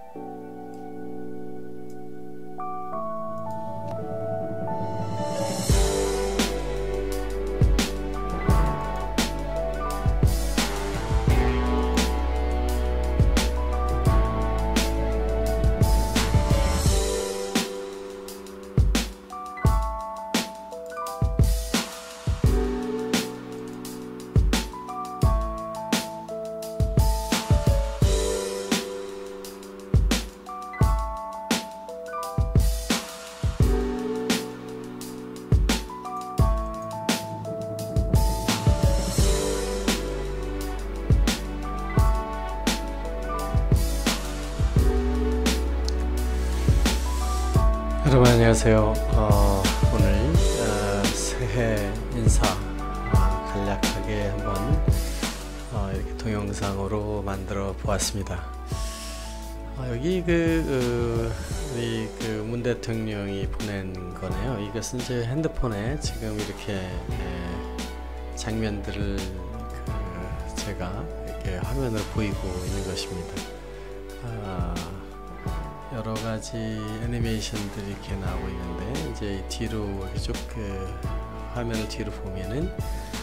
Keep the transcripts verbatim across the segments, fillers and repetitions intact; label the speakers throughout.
Speaker 1: 여러분 안녕하세요. 어, 오늘 어, 새해 인사 어, 간략하게 한번 어, 이렇게 동영상으로 만들어 보았습니다. 어, 여기 그 어, 우리 그 문 대통령이 보낸 거네요. 이것은 제 핸드폰에 지금 이렇게 에, 장면들을 그 제가 이렇게 화면으로 보이고 있는 것입니다. 아, 여러 가지 애니메이션들이 이렇게 나오고 있는데, 이제 뒤로 쭉 그 화면을 뒤로 보면은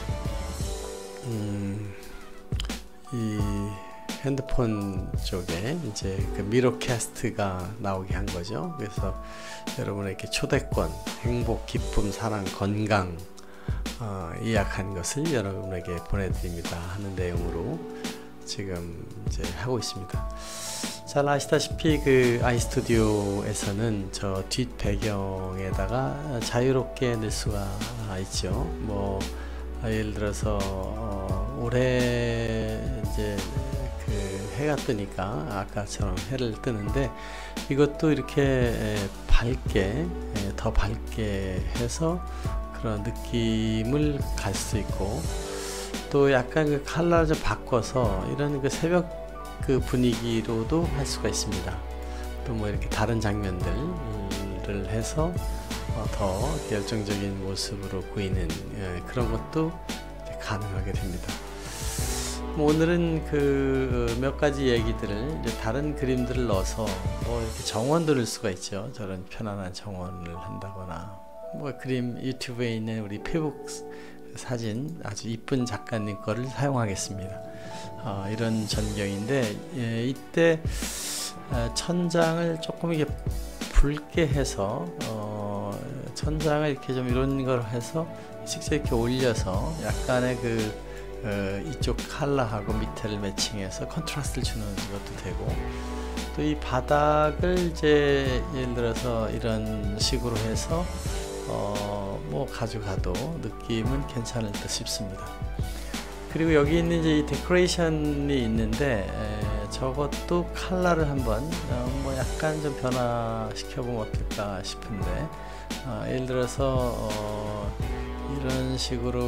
Speaker 1: 음, 이 핸드폰 쪽에 이제 그 미러캐스트가 나오게 한 거죠. 그래서 여러분에게 초대권, 행복, 기쁨, 사랑, 건강 어, 예약한 것을 여러분에게 보내드립니다 하는 내용으로 지금 이제 하고 있습니다. 잘 아시다시피 그 아이스튜디오에서는 저 뒷 배경에다가 자유롭게 넣을 수가 있죠. 뭐 예를 들어서 어, 올해 이제 그 해가 뜨니까 아까처럼 해를 뜨는데, 이것도 이렇게 밝게 더 밝게 해서 그런 느낌을 갈 수 있고, 또 약간 그 컬러를 좀 바꿔서 이런 그 새벽 그 분위기로도 할 수가 있습니다. 또 뭐 이렇게 다른 장면들을 해서 더 열정적인 모습으로 보이는 그런 것도 가능하게 됩니다. 뭐 오늘은 그 몇 가지 얘기들을 이제 다른 그림들을 넣어서 뭐 이렇게 정원도 넣을 수가 있죠. 저런 편안한 정원을 한다거나, 뭐 그림 유튜브에 있는 우리 페북 사진 아주 이쁜 작가님 거를 사용하겠습니다. 어, 이런 전경인데, 예, 이때 어, 천장을 조금 이렇게 붉게 해서 어, 천장을 이렇게 좀 이런 걸 해서 직접 이렇게 올려서 약간의 그 어, 이쪽 컬러하고 밑에를 매칭해서 컨트라스트를 주는 것도 되고, 또 이 바닥을 이제 예를 들어서 이런 식으로 해서 어, 뭐 가져가도 느낌은 괜찮을 듯 싶습니다. 그리고 여기 있는 이제 이 데코레이션이 있는데, 에, 저것도 컬러를 한번 어, 뭐 약간 좀 변화시켜보면 어떨까 싶은데, 어, 예를 들어서 어, 이런 식으로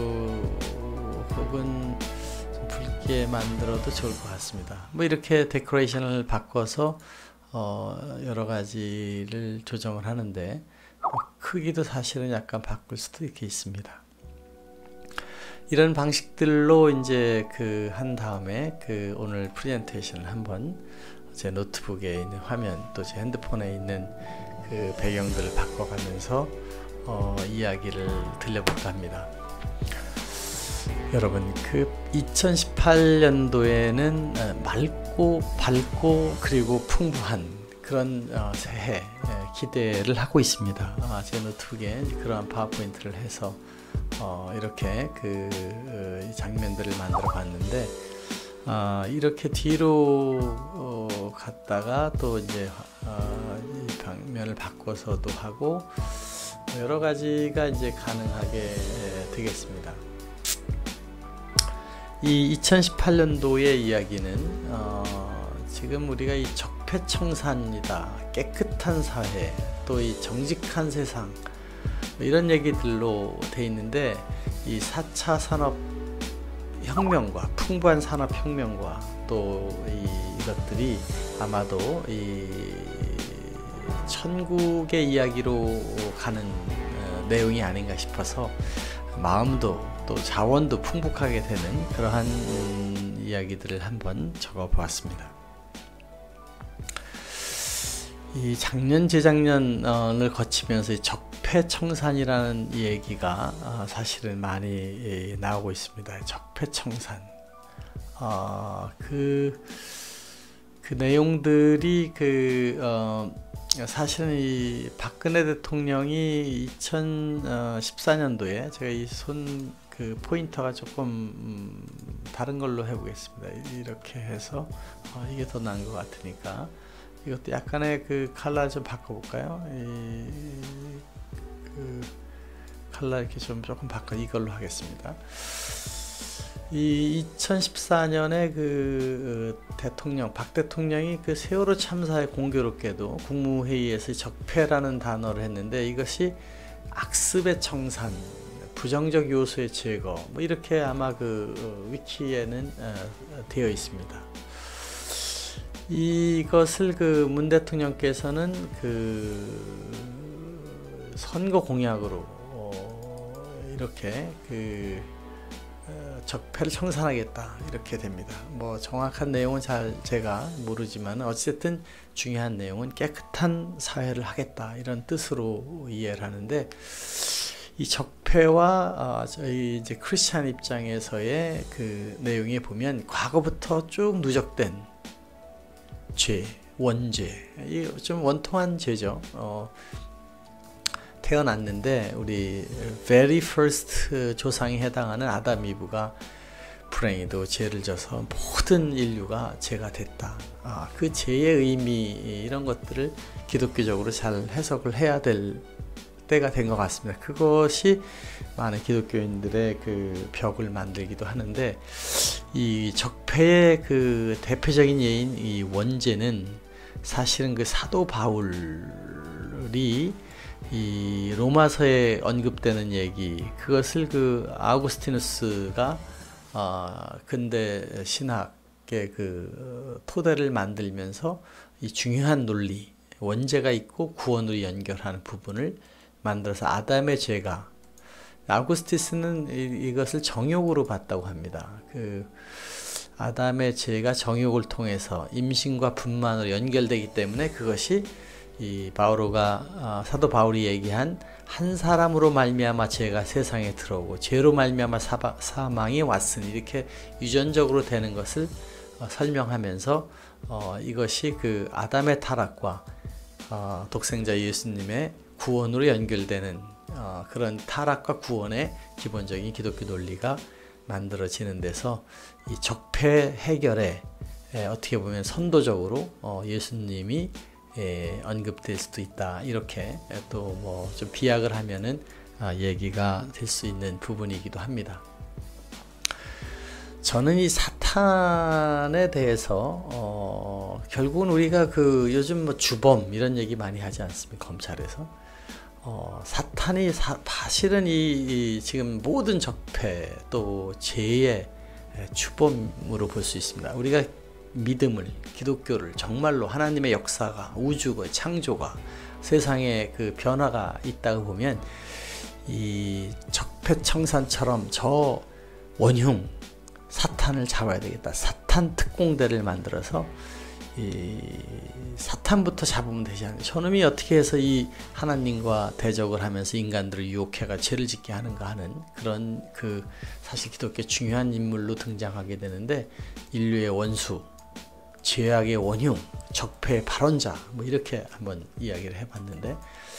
Speaker 1: 혹은 좀 붉게 만들어도 좋을 것 같습니다. 뭐 이렇게 데코레이션을 바꿔서 어, 여러 가지를 조정을 하는데, 크기도 사실은 약간 바꿀 수도 이렇게 있습니다. 이런 방식들로 이제 그 한 다음에 그 오늘 프레젠테이션을 한번 제 노트북에 있는 화면, 또 제 핸드폰에 있는 그 배경들을 바꿔가면서 어, 이야기를 들려볼까 합니다. 여러분, 그 이천십팔 년도에는 맑고 밝고 그리고 풍부한 그런 어, 새해 기대를 하고 있습니다. 아, 제 노트북에 그러한 파워포인트를 해서 어, 이렇게 그 어, 장면들을 만들어 봤는데, 어, 이렇게 뒤로 어, 갔다가 또 이제 어, 이 방면을 바꿔서도 하고 여러 가지가 이제 가능하게 되겠습니다. 이 이천십팔 년도의 이야기는 어, 지금 우리가 이 적폐청산이다, 깨끗한 사회, 또 이 정직한 세상, 이런 얘기들로 돼 있는데, 이 사 차 산업혁명과 풍부한 산업혁명과 또 이, 이것들이 아마도 이 천국의 이야기로 가는 어, 내용이 아닌가 싶어서 마음도 또 자원도 풍부하게 되는 그러한 음, 이야기들을 한번 적어 보았습니다. 이 작년 재작년을 거치면서 이 적폐청산이라는 얘기가 어, 사실은 많이 예, 나오고 있습니다. 적폐청산. 어, 그, 그 내용들이 그 어, 사실은 이 박근혜 대통령이 이천십사 년도에 제가 이 손 그 포인터가 조금 음, 다른 걸로 해보겠습니다. 이렇게 해서 어, 이게 더 나은 것 같으니까 이것도 약간의 그 컬러 좀 바꿔볼까요? 이, 그 컬러 이렇게 좀 조금 바꿔 이걸로 하겠습니다. 이 이천십사 년에 그 대통령 박 대통령이 그 세월호 참사에 공교롭게도 국무회의에서 적폐라는 단어를 했는데 이것이 악습의 청산, 부정적 요소의 제거, 뭐 이렇게 아마 그 어, 위키에는 어, 되어 있습니다. 이것을 그 문 대통령께서는 그 선거 공약으로 어, 이렇게 그 어, 적폐를 청산하겠다 이렇게 됩니다. 뭐 정확한 내용은 잘 제가 모르지만 어쨌든 중요한 내용은 깨끗한 사회를 하겠다 이런 뜻으로 이해를 하는데, 이 적폐와 어, 저희 이제 크리스찬 입장에서의 그 내용에 보면 과거부터 쭉 누적된 죄, 원죄, 이 좀 원통한 죄죠. 어, 태어났는데 우리 very first 조상이 해당하는 아담 이브가 불행히도 죄를 져서 모든 인류가 죄가 됐다. 아, 그 죄의 의미 이런 것들을 기독교적으로 잘 해석을 해야 될 때가 된 것 같습니다. 그것이 많은 기독교인들의 그 벽을 만들기도 하는데, 이 적폐의 그 대표적인 예인 이 원죄는 사실은 그 사도 바울이 이 로마서에 언급되는 얘기, 그것을 그 아우구스티누스가 어, 근대 신학의 그 토대를 만들면서 이 중요한 논리, 원죄가 있고 구원으로 연결하는 부분을 만들어서 아담의 죄가, 아우구스티스는 이, 이것을 정욕으로 봤다고 합니다. 그 아담의 죄가 정욕을 통해서 임신과 분만으로 연결되기 때문에 그것이 이 바오로가 어, 사도 바울이 얘기한 한 사람으로 말미암아 죄가 세상에 들어오고 죄로 말미암아 사바, 사망이 왔으니 이렇게 유전적으로 되는 것을 어, 설명하면서 어, 이것이 그 아담의 타락과 어, 독생자 예수님의 구원으로 연결되는 어, 그런 타락과 구원의 기본적인 기독교 논리가 만들어지는 데서 이 적폐 해결에 에, 어떻게 보면 선도적으로 어, 예수님이 에, 언급될 수도 있다. 이렇게 또 뭐 좀 비약을 하면은 아, 얘기가 될 수 있는 부분이기도 합니다. 저는 이 사탄에 대해서 어, 결국은 우리가 그 요즘 뭐 주범 이런 얘기 많이 하지 않습니까? 검찰에서 어, 사탄이 사, 사실은 이, 이 지금 모든 적폐 또 죄의 주범으로 볼 수 있습니다. 우리가 믿음을, 기독교를 정말로 하나님의 역사가, 우주가, 창조가, 세상에 그 변화가 있다고 보면 이 적폐청산처럼 저 원흉 사탄을 잡아야 되겠다. 사탄 특공대를 만들어서 이 사탄부터 잡으면 되지 않나. 저놈이 어떻게 해서 이 하나님과 대적을 하면서 인간들을 유혹해가 죄를 짓게 하는가 하는 그런 그 사실 기독교 중요한 인물로 등장하게 되는데, 인류의 원수, 죄악의 원흉, 적폐의 발원자, 뭐 이렇게 한번 이야기를 해봤는데,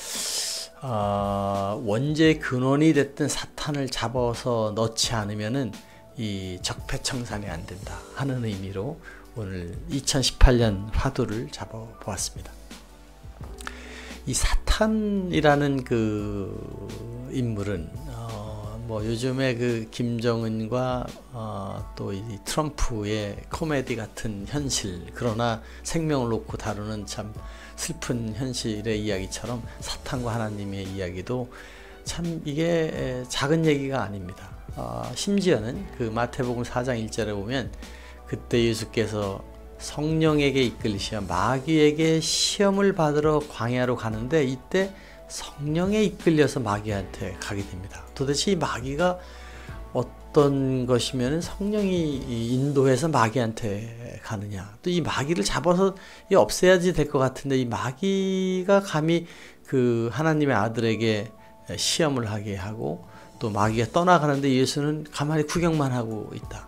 Speaker 1: 어, 원죄의 근원이 됐든 사탄을 잡아서 넣지 않으면은 이 적폐청산이 안 된다 하는 의미로 오늘 이천십팔 년 화두를 잡아보았습니다. 이 사탄이라는 그 인물은 어, 뭐 요즘에 그 김정은과 어, 또 이 트럼프의 코미디 같은 현실, 그러나 생명을 놓고 다루는 참 슬픈 현실의 이야기처럼 사탄과 하나님의 이야기도 참 이게 작은 얘기가 아닙니다. 어, 심지어는 그 마태복음 사 장 일 절에 보면 그때 예수께서 성령에게 이끌리시어 마귀에게 시험을 받으러 광야로 가는데 이때 성령에 이끌려서 마귀한테 가게 됩니다. 도대체 이 마귀가 어떤 것이면 성령이 인도해서 마귀한테 가느냐. 또 이 마귀를 잡아서 없애야지 될 것 같은데 이 마귀가 감히 그 하나님의 아들에게 시험을 하게 하고 또 마귀가 떠나가는데 예수는 가만히 구경만 하고 있다.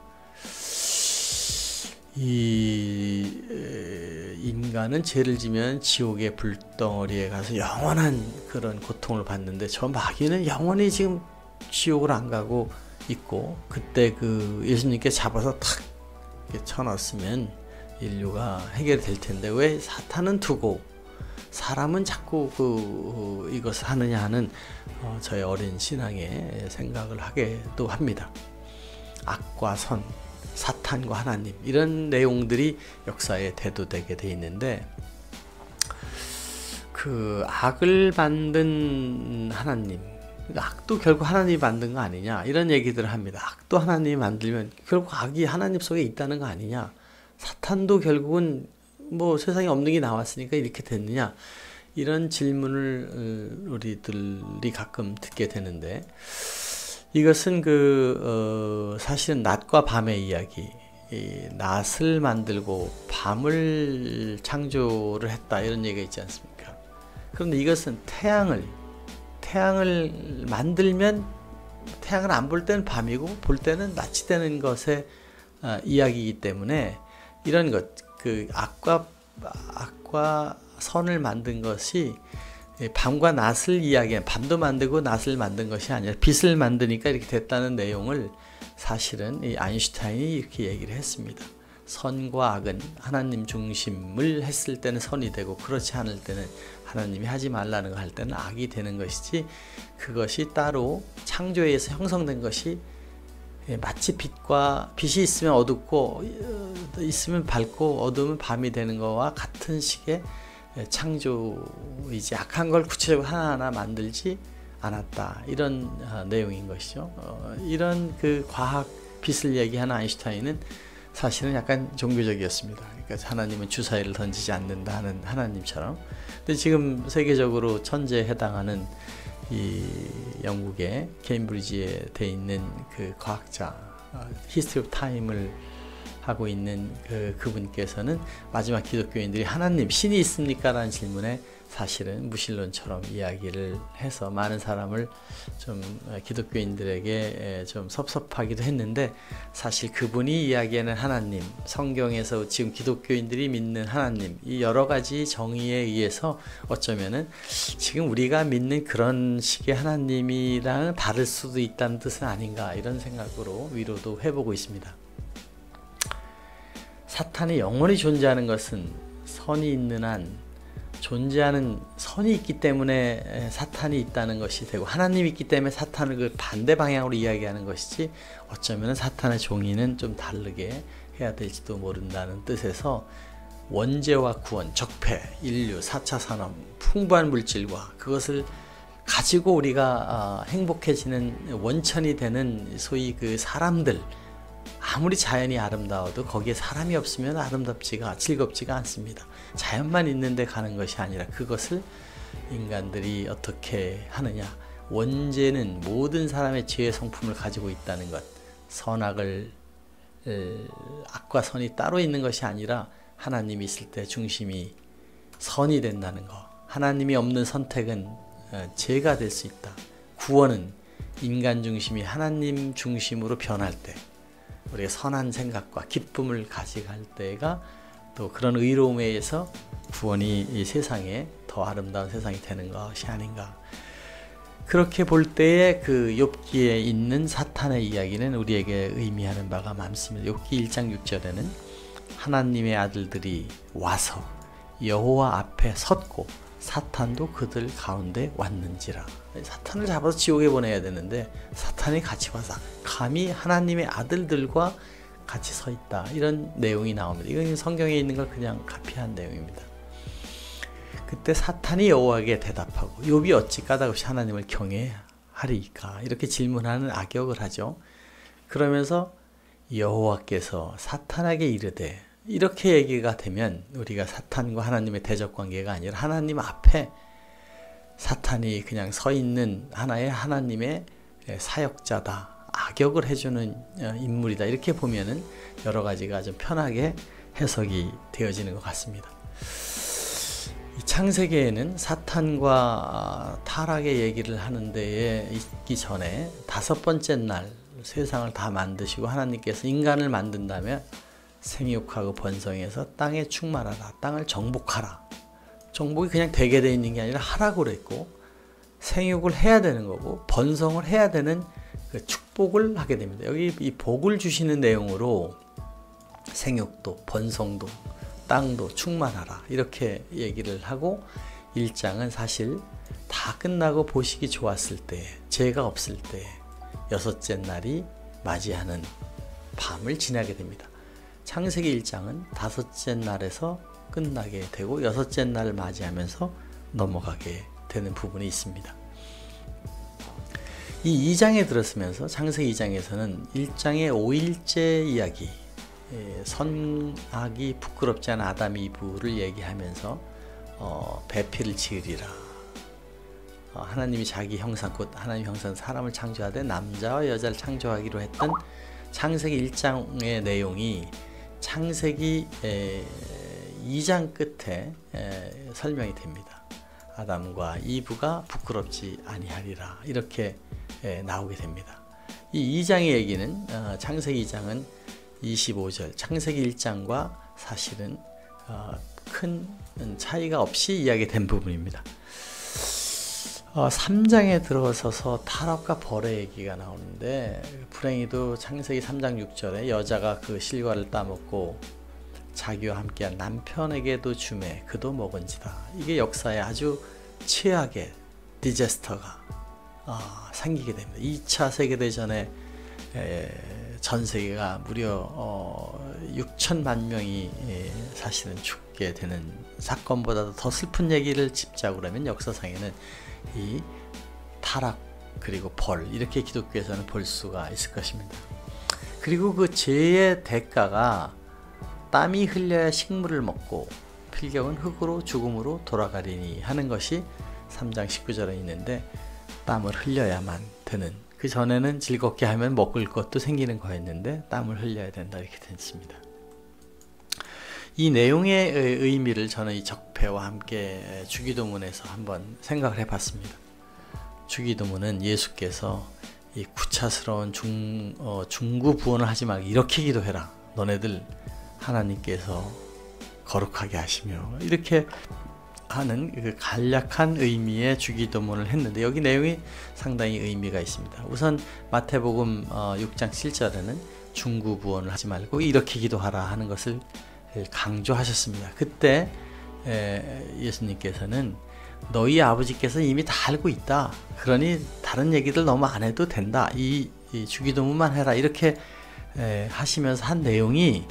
Speaker 1: 이 인간은 죄를 지면 지옥의 불덩어리에 가서 영원한 그런 고통을 받는데 저 마귀는 영원히 지금 지옥을 안 가고 있고, 그때 그 예수님께 잡아서 탁 쳐넣었으면 인류가 해결될 텐데 왜 사탄은 두고 사람은 자꾸 그 이것을 하느냐 하는 어, 저의 어린 신앙의 생각을 하게도 합니다. 악과 선, 사탄과 하나님, 이런 내용들이 역사에 대두되게 돼 있는데, 그 악을 만든 하나님, 악도 결국 하나님이 만든 거 아니냐, 이런 얘기들을 합니다. 악도 하나님이 만들면 결국 악이 하나님 속에 있다는 거 아니냐, 사탄도 결국은 뭐 세상에 없는 게 나왔으니까 이렇게 됐느냐, 이런 질문을 우리들이 가끔 듣게 되는데, 이것은 그 어, 사실은 낮과 밤의 이야기, 이 낮을 만들고 밤을 창조를 했다, 이런 얘기가 있지 않습니까? 그런데 이것은 태양을 태양을 만들면 태양을 안 볼 때는 밤이고 볼 때는 낮이 되는 것의 어, 이야기이기 때문에 이런 것, 그 악과 악과 선을 만든 것이 밤과 낮을 이야기한, 밤도 만들고 낮을 만든 것이 아니라 빛을 만드니까 이렇게 됐다는 내용을 사실은 이 아인슈타인이 이렇게 얘기를 했습니다. 선과 악은 하나님 중심을 했을 때는 선이 되고 그렇지 않을 때는 하나님이 하지 말라는 거 할 때는 악이 되는 것이지, 그것이 따로 창조에 의해서 형성된 것이 마치 빛과 빛이 있으면 어둡고 있으면 밝고 어두우면 밤이 되는 거와 같은 식의 창조이지 악한 걸 구체적으로 하나하나 만들지 않았다, 이런 어, 내용인 것이죠. 어, 이런 그 과학 빛을 얘기하는 아인슈타인은 사실은 약간 종교적이었습니다. 그러니까 하나님은 주사위를 던지지 않는다 하는 하나님처럼. 근데 지금 세계적으로 천재에 해당하는 이 영국의 케임브리지에 돼 있는 그 과학자, 히스토리 오브 타임을 하고 있는 그, 그분께서는 마지막 기독교인들이 하나님, 신이 있습니까? 라는 질문에 사실은 무신론처럼 이야기를 해서 많은 사람을 좀 기독교인들에게 좀 섭섭하기도 했는데, 사실 그분이 이야기하는 하나님, 성경에서 지금 기독교인들이 믿는 하나님, 이 여러 가지 정의에 의해서 어쩌면은 지금 우리가 믿는 그런 식의 하나님이랑 다를 수도 있다는 뜻은 아닌가, 이런 생각으로 위로도 해보고 있습니다. 사탄이 영원히 존재하는 것은 선이 있는 한, 존재하는 선이 있기 때문에 사탄이 있다는 것이 되고, 하나님이 있기 때문에 사탄을 그 반대 방향으로 이야기하는 것이지, 어쩌면 사탄의 종이는 좀 다르게 해야 될지도 모른다는 뜻에서 원죄와 구원, 적폐, 인류, 사 차 산업, 풍부한 물질과 그것을 가지고 우리가 행복해지는 원천이 되는 소위 그 사람들, 아무리 자연이 아름다워도 거기에 사람이 없으면 아름답지가 즐겁지가 않습니다. 자연만 있는데 가는 것이 아니라 그것을 인간들이 어떻게 하느냐, 원죄는 모든 사람의 죄의 성품을 가지고 있다는 것, 선악을 악과 선이 따로 있는 것이 아니라 하나님이 있을 때 중심이 선이 된다는 것, 하나님이 없는 선택은 죄가 될 수 있다. 구원은 인간 중심이 하나님 중심으로 변할 때, 우리가 선한 생각과 기쁨을 가져갈 때가 또 그런 의로움에 의해서 구원이 이 세상에 더 아름다운 세상이 되는 것이 아닌가. 그렇게 볼 때에 그 욥기에 있는 사탄의 이야기는 우리에게 의미하는 바가 많습니다. 욥기 일 장 육 절에는 하나님의 아들들이 와서 여호와 앞에 섰고 사탄도 그들 가운데 왔는지라. 사탄을 잡아서 지옥에 보내야 되는데 사탄이 같이 와서 감히 하나님의 아들들과 같이 서 있다, 이런 내용이 나옵니다. 이건 성경에 있는 걸 그냥 카피한 내용입니다. 그때 사탄이 여호와에게 대답하고, 욥이 어찌 까닭없이 하나님을 경외하리이까, 이렇게 질문하는 악역을 하죠. 그러면서 여호와께서 사탄에게 이르되, 이렇게 얘기가 되면 우리가 사탄과 하나님의 대적 관계가 아니라 하나님 앞에 사탄이 그냥 서 있는 하나의 하나님의 사역자다, 악역을 해주는 인물이다. 이렇게 보면은 여러 가지가 좀 편하게 해석이 되어지는 것 같습니다. 이 창세기에는 사탄과 타락의 얘기를 하는 데에 있기 전에 다섯 번째 날 세상을 다 만드시고 하나님께서 인간을 만든다면 생육하고 번성해서 땅에 충만하라, 땅을 정복하라. 정복이 그냥 되게 돼 있는 게 아니라 하라고 그랬고, 생육을 해야 되는 거고 번성을 해야 되는 그 축복을 하게 됩니다. 여기 이 복을 주시는 내용으로 생육도 번성도 땅도 충만하라 이렇게 얘기를 하고, 일 장은 사실 다 끝나고 보시기 좋았을 때, 죄가 없을 때 여섯째 날이 맞이하는 밤을 지나게 됩니다. 창세기 일 장은 다섯째 날에서 끝나게 되고 여섯째 날을 맞이하면서 넘어가게 되는 부분이 있습니다. 이 이 장에 들었으면서 창세기 이 장에서는 일 장의 오 일째 이야기, 선악이 부끄럽지 않은 아담 이브를 얘기하면서 어, 배필을 지으리라. 어, 하나님이 자기 형상, 곧 하나님 형상 사람을 창조하되 남자와 여자를 창조하기로 했던 창세기 일 장의 내용이 창세기 에, 이 장 끝에 에, 설명이 됩니다. 아담과 이브가 부끄럽지 아니하리라 이렇게 에, 나오게 됩니다. 이 이 장의 얘기는 어, 창세기 이 장은 이십오 절, 창세기 일 장과 사실은 어, 큰 차이가 없이 이야기된 부분입니다. 어, 삼 장에 들어서서 타락과 벌의 얘기가 나오는데, 불행히도 창세기 삼 장 육 절에 여자가 그 실과를 따먹고 자기와 함께한 남편에게도 주매 그도 먹은지다. 이게 역사에 아주 최악의 디제스터가 어, 생기게 됩니다. 이 차 세계대전에 에, 전 세계가 무려 어, 육천만 명이 에, 사실은 죽게 되는 사건보다도 더 슬픈 얘기를 짚자고 하면 역사상에는 이 타락 그리고 벌, 이렇게 기독교에서는 볼 수가 있을 것입니다. 그리고 그 죄의 대가가 땀이 흘려야 식물을 먹고 필경은 흙으로 죽음으로 돌아가리니 하는 것이 삼 장 십구 절에 있는데, 땀을 흘려야만 되는, 그 전에는 즐겁게 하면 먹을 것도 생기는 거였는데 땀을 흘려야 된다 이렇게 됐습니다. 이 내용의 의미를 저는 이 적폐와 함께 주기도문에서 한번 생각을 해봤습니다. 주기도문은 예수께서 이 구차스러운 중, 어, 중구부원을 하지 말고 이렇게 기도해라. 너네들 하나님께서 거룩하게 하시며, 이렇게 하는 그 간략한 의미의 주기도문을 했는데, 여기 내용이 상당히 의미가 있습니다. 우선 마태복음 육 장 칠 절에는 중구부원을 하지 말고 이렇게 기도하라 하는 것을 강조하셨습니다. 그때 예수님께서는 너희 아버지께서 이미 다 알고 있다. 그러니 다른 얘기들 너무 안 해도 된다. 이, 이 주기도문만 해라. 이렇게 하시면서 한 내용이,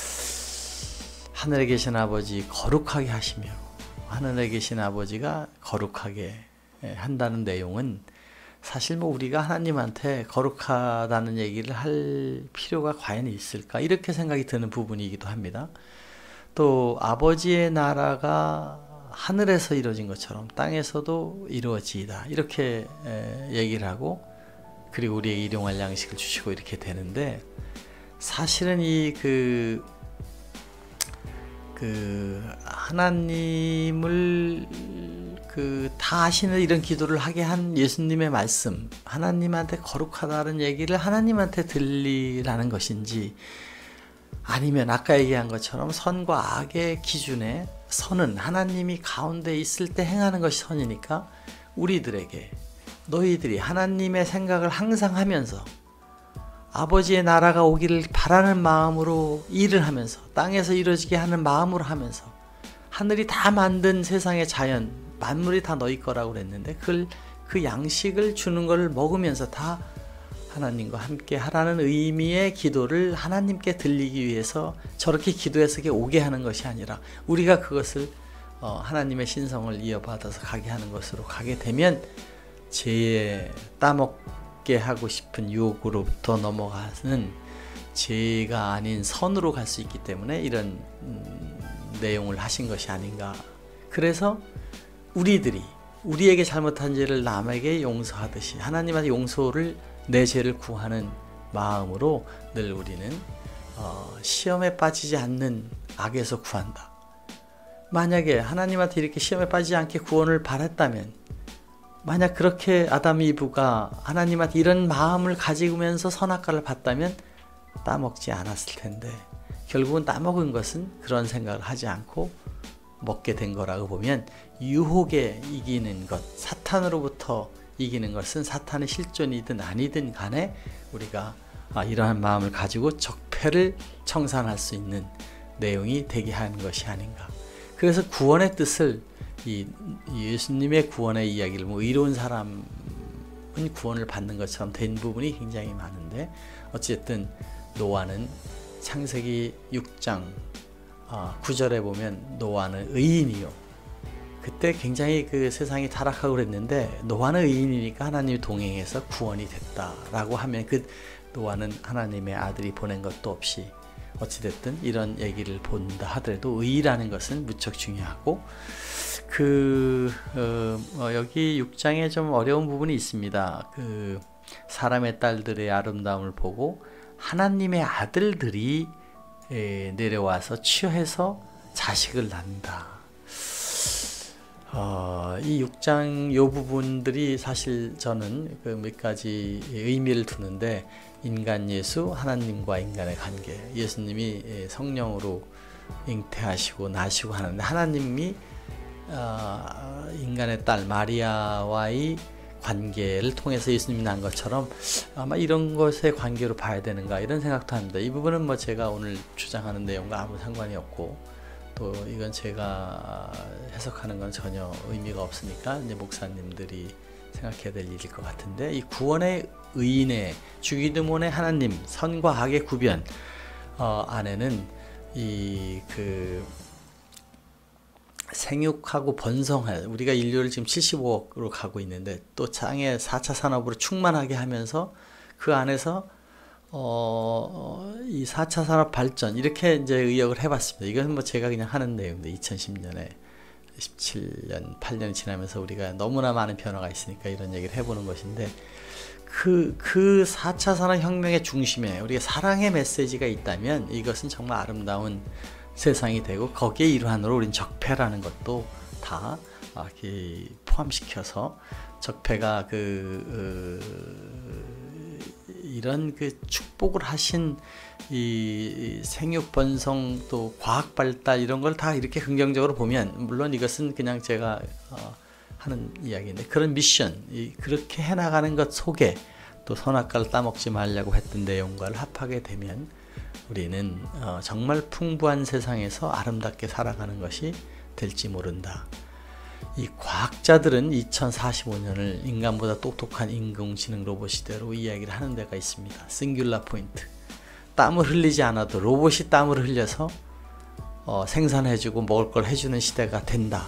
Speaker 1: 하늘에 계신 아버지 거룩하게 하시며 하늘에 계신 아버지가 거룩하게 한다는 내용은 사실 뭐 우리가 하나님한테 거룩하다는 얘기를 할 필요가 과연 있을까, 이렇게 생각이 드는 부분이기도 합니다. 또 아버지의 나라가 하늘에서 이루어진 것처럼 땅에서도 이루어지이다 이렇게 얘기를 하고, 그리고 우리에게 일용할 양식을 주시고 이렇게 되는데, 사실은 이 그 그 하나님을 그 다 아시는 이런 기도를 하게 한 예수님의 말씀, 하나님한테 거룩하다는 얘기를 하나님한테 들리라는 것인지, 아니면 아까 얘기한 것처럼 선과 악의 기준에 선은 하나님이 가운데 있을 때 행하는 것이 선이니까 우리들에게 너희들이 하나님의 생각을 항상 하면서 아버지의 나라가 오기를 바라는 마음으로 일을 하면서, 땅에서 이루어지게 하는 마음으로 하면서, 하늘이 다 만든 세상의 자연 만물이 다 너희 거라고 그랬는데 그걸, 그 양식을 주는 걸 먹으면서 다 하나님과 함께 하라는 의미의 기도를 하나님께 들리기 위해서 저렇게 기도해서 오게 하는 것이 아니라, 우리가 그것을 어, 하나님의 신성을 이어받아서 가게 하는 것으로 가게 되면 죄에 따먹게 하고 싶은 유혹으로부터 넘어가는 죄가 아닌 선으로 갈 수 있기 때문에 이런 음, 내용을 하신 것이 아닌가. 그래서 우리들이 우리에게 잘못한 죄를 남에게 용서하듯이 하나님한테 용서를 내 죄를 구하는 마음으로 늘 우리는 어, 시험에 빠지지 않는 악에서 구한다. 만약에 하나님한테 이렇게 시험에 빠지지 않게 구원을 바랬다면, 만약 그렇게 아담 이브가 하나님한테 이런 마음을 가지면서 선악과를 봤다면 따먹지 않았을 텐데, 결국은 따먹은 것은 그런 생각을 하지 않고 먹게 된 거라고 보면, 유혹에 이기는 것, 사탄으로부터 이기는 것은 사탄의 실존이든 아니든 간에 우리가 이러한 마음을 가지고 적폐를 청산할 수 있는 내용이 되게 하는 것이 아닌가. 그래서 구원의 뜻을, 이 예수님의 구원의 이야기를, 뭐 의로운 사람은 구원을 받는 것처럼 된 부분이 굉장히 많은데, 어쨌든 노아는 창세기 육 장 구 절에 보면 노아는 의인이요. 그때 굉장히 그 세상이 타락하고 그랬는데 노아는 의인이니까 하나님이 동행해서 구원이 됐다라고 하면, 그 노아는 하나님의 아들이 보낸 것도 없이 어찌됐든 이런 얘기를 본다 하더라도 의라는 것은 무척 중요하고, 그 어, 어, 여기 육 장에 좀 어려운 부분이 있습니다. 그 사람의 딸들의 아름다움을 보고 하나님의 아들들이 에, 내려와서 취해서 자식을 낳는다. 어, 이 육 장 이 부분들이 사실 저는 그 몇 가지 의미를 두는데, 인간 예수, 하나님과 인간의 관계, 예수님이 성령으로 잉태하시고 나시고 하는데, 하나님이 어, 인간의 딸 마리아와의 관계를 통해서 예수님이 난 것처럼 아마 이런 것의 관계로 봐야 되는가, 이런 생각도 합니다. 이 부분은 뭐 제가 오늘 주장하는 내용과 아무 상관이 없고, 또 이건 제가 해석하는 건 전혀 의미가 없으니까 이제 목사님들이 생각해야 될 일일 것 같은데, 이 구원의 의인의 주기도문의 하나님, 선과 악의 구변 어, 안에는 이 그 생육하고 번성할, 우리가 인류를 지금 칠십오억으로 가고 있는데 또 장의 사 차 산업으로 충만하게 하면서 그 안에서 어, 이 사 차 산업 발전, 이렇게 이제 의역을 해봤습니다. 이건 뭐 제가 그냥 하는 내용인데, 이천십 년에 십칠 년, 팔 년이 지나면서 우리가 너무나 많은 변화가 있으니까 이런 얘기를 해보는 것인데, 그, 그 사 차 산업혁명의 중심에 우리가 사랑의 메시지가 있다면 이것은 정말 아름다운 세상이 되고, 거기에 일환으로 우린 적폐라는 것도 다 포함시켜서, 적폐가 그, 어, 이런 그 축복을 하신 이 생육 번성, 또 과학 발달, 이런 걸 다 이렇게 긍정적으로 보면, 물론 이것은 그냥 제가 어, 하는 이야기인데, 그런 미션, 이, 그렇게 해나가는 것 속에 또 선악과를 따먹지 말라고 했던 내용과를 합하게 되면 우리는 어, 정말 풍부한 세상에서 아름답게 살아가는 것이 될지 모른다. 이 과학자들은 이천사십오 년을 인간보다 똑똑한 인공지능 로봇 시대로 이야기를 하는 데가 있습니다. 싱귤라 포인트. 땀을 흘리지 않아도 로봇이 땀을 흘려서 어, 생산해주고 먹을 걸 해주는 시대가 된다.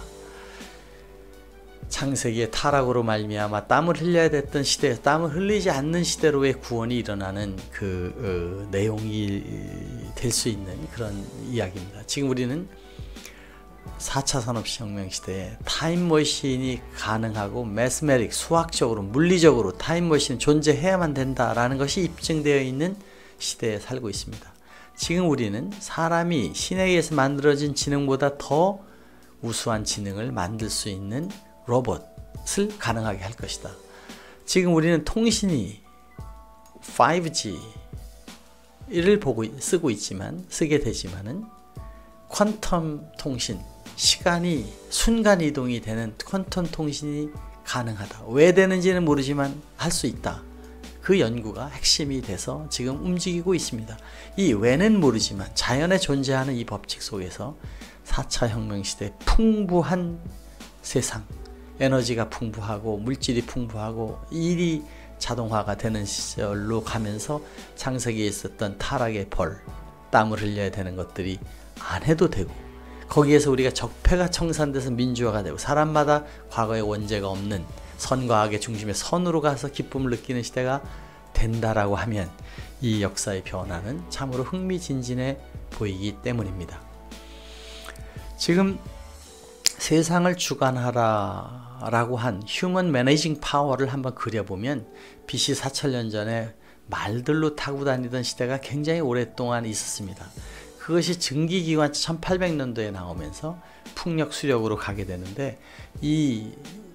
Speaker 1: 창세기의 타락으로 말미암아 땀을 흘려야 됐던 시대에서 땀을 흘리지 않는 시대로의 구원이 일어나는 그 어, 내용이 될 수 있는 그런 이야기입니다. 지금 우리는 사 차 산업혁명 시대에 타임머신이 가능하고, 매스메릭, 수학적으로, 물리적으로 타임머신이 존재해야만 된다라는 것이 입증되어 있는 시대에 살고 있습니다. 지금 우리는 사람이 신에 의해서 만들어진 지능보다 더 우수한 지능을 만들 수 있는 로봇을 가능하게 할 것이다. 지금 우리는 통신이 파이브 지를 보고 쓰고 있지만, 쓰게 되지만은 퀀텀 통신, 시간이 순간 이동이 되는 퀀텀 통신이 가능하다. 왜 되는지는 모르지만 할 수 있다. 그 연구가 핵심이 돼서 지금 움직이고 있습니다. 이 왜는 모르지만 자연에 존재하는 이 법칙 속에서 사 차 혁명 시대의 풍부한 세상, 에너지가 풍부하고 물질이 풍부하고 일이 자동화가 되는 시절로 가면서 창세기에 있었던 타락의 벌, 땀을 흘려야 되는 것들이 안 해도 되고, 거기에서 우리가 적폐가 청산돼서 민주화가 되고, 사람마다 과거의 원죄가 없는 선과 악의 중심에 선으로 가서 기쁨을 느끼는 시대가 된다라고 하면, 이 역사의 변화는 참으로 흥미진진해 보이기 때문입니다. 지금 세상을 주관하라 라고 한 휴먼 매니징 파워를 한번 그려보면 비씨 사천 년 전에 말들로 타고 다니던 시대가 굉장히 오랫동안 있었습니다. 그것이 증기기관 천팔백 년도에 나오면서 풍력 수력으로 가게 되는데, 이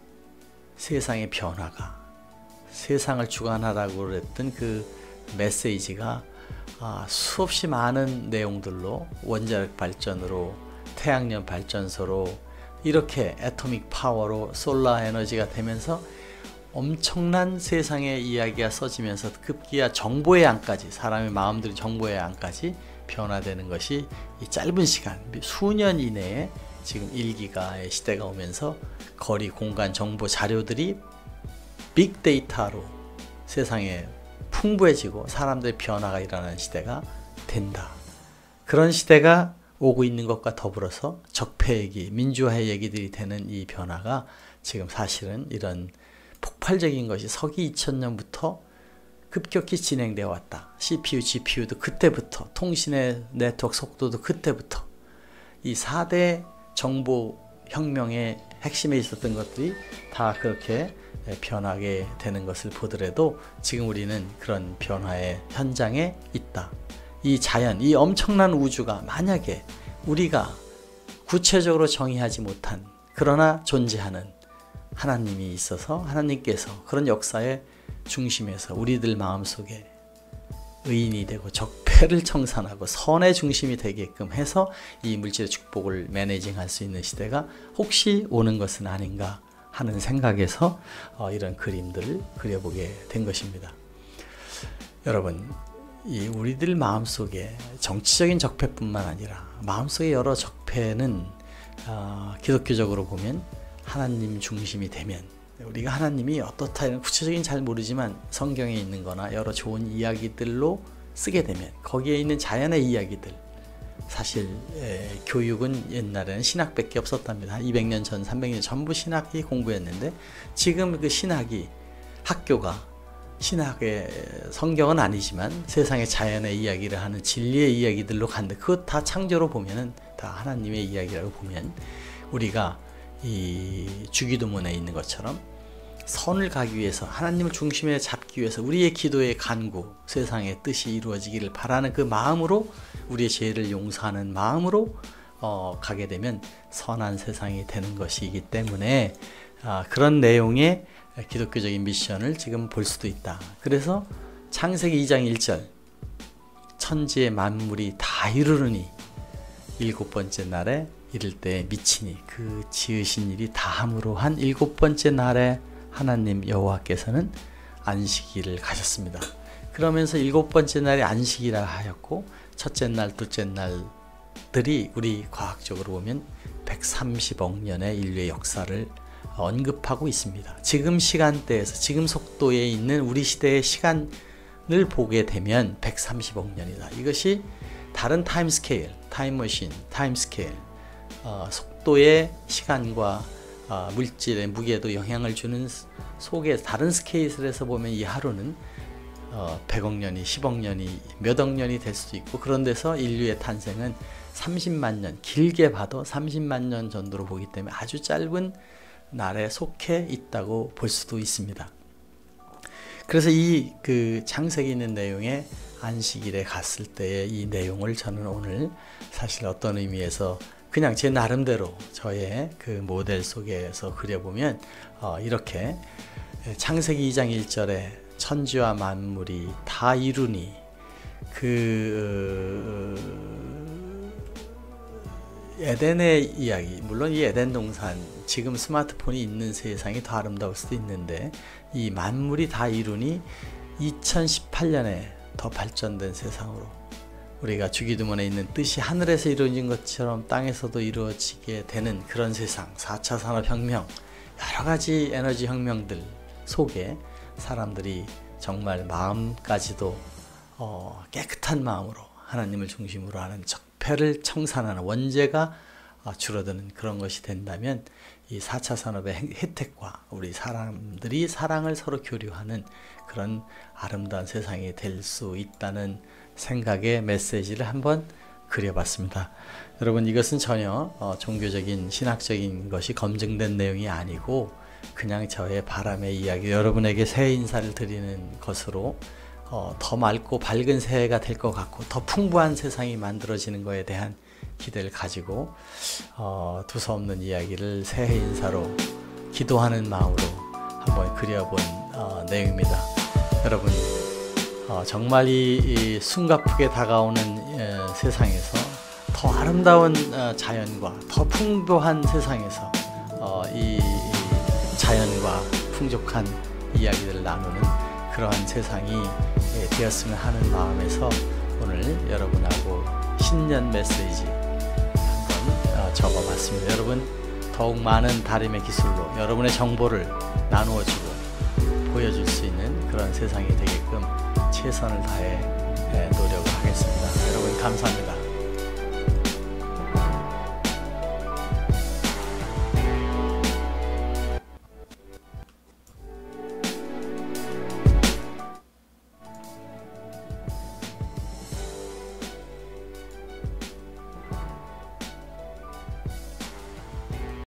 Speaker 1: 세상의 변화가, 세상을 주관하라고 그랬던 그 메시지가 아, 수없이 많은 내용들로 원자력 발전으로, 태양력 발전소로, 이렇게 애토믹 파워로 솔라 에너지가 되면서 엄청난 세상의 이야기가 써지면서 급기야 정보의 양까지, 사람의 마음들이 정보의 양까지 변화되는 것이 이 짧은 시간, 수년 이내에 지금 일 기가의 시대가 오면서 거리, 공간, 정보, 자료들이 빅데이터로 세상에 풍부해지고 사람들의 변화가 일어나는 시대가 된다. 그런 시대가 오고 있는 것과 더불어서 적폐 얘기, 민주화의 얘기들이 되는 이 변화가 지금 사실은 이런 폭발적인 것이 서기 이천 년부터 급격히 진행되어 왔다. 씨피유, 지피유도 그때부터, 통신의 네트워크 속도도 그때부터, 이 사 대 정보혁명의 핵심에 있었던 것들이 다 그렇게 변하게 되는 것을 보더라도 지금 우리는 그런 변화의 현장에 있다. 이 자연, 이 엄청난 우주가 만약에 우리가 구체적으로 정의하지 못한, 그러나 존재하는 하나님이 있어서, 하나님께서 그런 역사의 중심에서 우리들 마음속에 의인이 되고 적폐를 청산하고 선의 중심이 되게끔 해서 이 물질의 축복을 매니징할 수 있는 시대가 혹시 오는 것은 아닌가 하는 생각에서 어, 이런 그림들을 그려보게 된 것입니다. 여러분, 이 우리들 마음속에 정치적인 적폐뿐만 아니라 마음속의 여러 적폐는 어, 기독교적으로 보면 하나님 중심이 되면, 우리가 하나님이 어떻다 이런 구체적인 잘 모르지만 성경에 있는 거나 여러 좋은 이야기들로 쓰게 되면, 거기에 있는 자연의 이야기들, 사실 에, 교육은 옛날에는 신학밖에 없었답니다. 이백 년 전, 삼백 년 전부 신학이 공부했는데, 지금 그 신학이, 학교가 신학의 성경은 아니지만 세상의 자연의 이야기를 하는 진리의 이야기들로 간다. 그것 다 창조로 보면은 다 하나님의 이야기라고 보면, 우리가 이 주기도문에 있는 것처럼 선을 가기 위해서, 하나님을 중심에 잡기 위해서 우리의 기도의 간구, 세상의 뜻이 이루어지기를 바라는 그 마음으로, 우리의 죄를 용서하는 마음으로 어, 가게 되면 선한 세상이 되는 것이기 때문에 아, 그런 내용의 기독교적인 미션을 지금 볼 수도 있다. 그래서 창세기 이 장 일 절, 천지의 만물이 다 이루르니 일곱 번째 날에 이를 때 미치니, 그 지으신 일이 다함으로 한 일곱 번째 날에 하나님 여호와께서는 안식일을 가셨습니다. 그러면서 일곱 번째 날이 안식이라 하였고, 첫째 날, 둘째 날들이 우리 과학적으로 보면 백삼십억 년의 인류의 역사를 언급하고 있습니다. 지금 시간대에서, 지금 속도에 있는 우리 시대의 시간을 보게 되면 백삼십억 년이다. 이것이 다른 타임 스케일, 타임머신, 타임 스케일, 어, 속도의 시간과 어, 물질의 무게도 영향을 주는 속에 다른 스케일에서 보면 이 하루는 어, 백억 년이, 십억 년이, 몇억 년이 될 수도 있고, 그런 데서 인류의 탄생은 삼십만 년, 길게 봐도 삼십만 년 전도로 보기 때문에 아주 짧은 날에 속해 있다고 볼 수도 있습니다. 그래서 이 그 창세기 있는 내용에 안식일에 갔을 때의 이 내용을 저는 오늘 사실 어떤 의미에서 그냥 제 나름대로 저의 그 모델 속에서 그려보면 어, 이렇게 창세기 이 장 일 절에 천지와 만물이 다 이루니, 그 에덴의 이야기, 물론 이 에덴 동산, 지금 스마트폰이 있는 세상이 더 아름다울 수도 있는데, 이 만물이 다 이루니 이천십팔 년에 더 발전된 세상으로, 우리가 주기도문에 있는 뜻이 하늘에서 이루어진 것처럼 땅에서도 이루어지게 되는 그런 세상, 사 차 산업혁명, 여러가지 에너지 혁명들 속에 사람들이 정말 마음까지도 어, 깨끗한 마음으로 하나님을 중심으로 하는 적폐를 청산하는, 원죄가 어, 줄어드는 그런 것이 된다면 이 사 차 산업의 혜택과 우리 사람들이 사랑을 서로 교류하는 그런 아름다운 세상이 될 수 있다는 생각의 메시지를 한번 그려봤습니다. 여러분, 이것은 전혀 어, 종교적인 신학적인 것이 검증된 내용이 아니고 그냥 저의 바람의 이야기, 여러분에게 새해 인사를 드리는 것으로 어, 더 맑고 밝은 새해가 될 것 같고 더 풍부한 세상이 만들어지는 것에 대한 기대를 가지고 어, 두서없는 이야기를 새해 인사로 기도하는 마음으로 한번 그려본 어, 내용입니다. 여러분 어, 정말 이, 이 숨가쁘게 다가오는 에, 세상에서 더 아름다운 어, 자연과 더 풍부한 세상에서 어, 이, 이 자연과 풍족한 이야기들을 나누는 그러한 세상이 예, 되었으면 하는 마음에서 오늘 여러분하고 신년 메시지 한번 어, 적어봤습니다. 여러분 더욱 많은 다림의 기술로 여러분의 정보를 나누어주고 보여줄 수 있는 그런 세상이 되게끔 최선을 다해 예, 노력을 하겠습니다. 여러분 감사합니다.